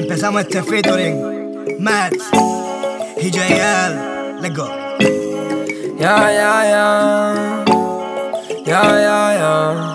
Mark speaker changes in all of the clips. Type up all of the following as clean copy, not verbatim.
Speaker 1: Empezamos este featuring Max y JL. Let's go.
Speaker 2: Yeah, yeah, yeah. Yeah, yeah, yeah.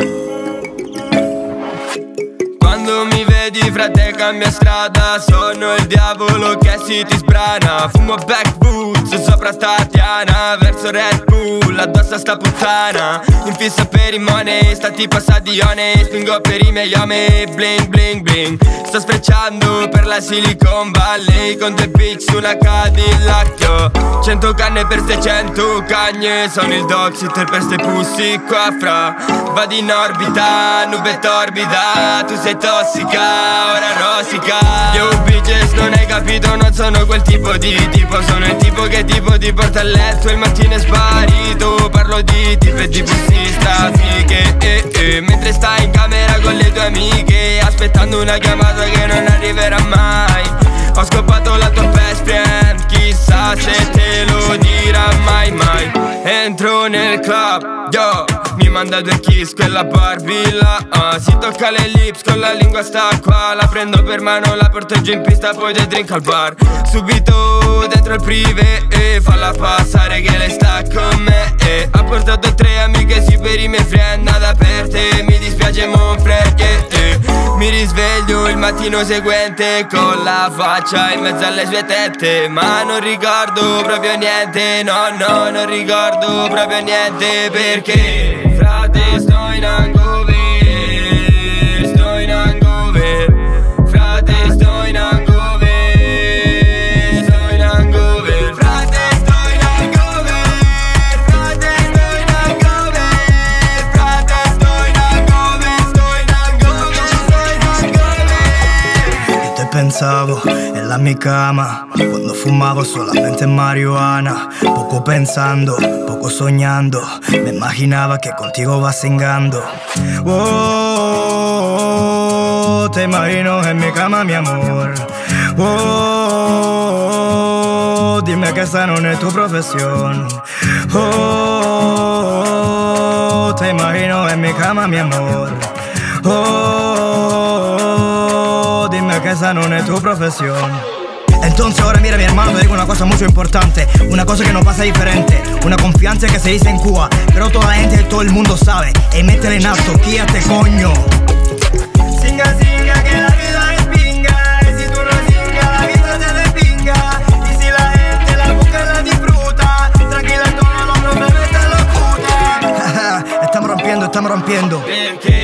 Speaker 2: Quando mi vedi frate cambia strada, sono il diavolo che si ti sbrana. Fumo back boots sopra Tatiana, verso Red Bull addosso a sta puttana. In fissa per i money, sta tipa sa di one. Spingo per i miei ame, bling bling bling. Sto sprecciando per la Silicon Valley con 2 bitch su una Cadillac, yo. 100 canne per 600 cagne, sono il dog sitter per ste pussy qua fra. Vado in orbita, nube torbida, tu sei tossica, ora rosica. Yo bitches non hai capito, non sono quel tipo di tipo. Sono il tipo che tipo ti porta a letto e il mattino è sparito. Parlo di tipe di bussista, fighe, mentre stai in camera con le tue amiche, aspettando una chiamata che non arriverà mai. Ho scopato la tua best friend, chissà se te lo dirà mai mai. Entro nel club, yo, mi manda 2 kiss quella Barbie là, si tocca le lips con la lingua sta qua. La prendo per mano, la porto giù in pista, poi dei drink al bar. Subito dentro il privé, falla passare che lei sta con me, ha portato 3 amiche sì per i miei friend, nada per te, mi dispiace mon frère, Mi risveglio il mattino seguente con la faccia in mezzo alle sue tette, ma non ricordo proprio niente, no no, non ricordo proprio niente, perché frate sto in hangover, sto in hangover, frate sto in hangover, sto in hangover, frate sto in hangover, frate sto in hangover, frate sto in hangover, sto in hangover, sto in hangover.
Speaker 1: Yo te pensavo en la mi cama cuando fumavo solamente marihuana, poco pensando, poco soñando, me imaginaba que contigo vacilando. Oh, te imagino en mi cama, mi amor. Oh, dime que esa no es tu profesión. Oh, te imagino en mi cama, mi amor. Oh, dime que esa no es tu profesión. Entonces ahora mira mi hermano, te digo una cosa mucho importante, una cosa que nos pasa diferente, una confianza que se dice en Cuba, pero toda la gente, todo el mundo sabe. Ey, métele en alto, quíate coño. Singa, singa, que la vida es pinga, y si tú no singa, la vida te despinga. Y si la gente la busca, la disfruta, tranquila, todos los problemas te los puta. Estamos rompiendo, estamos rompiendo.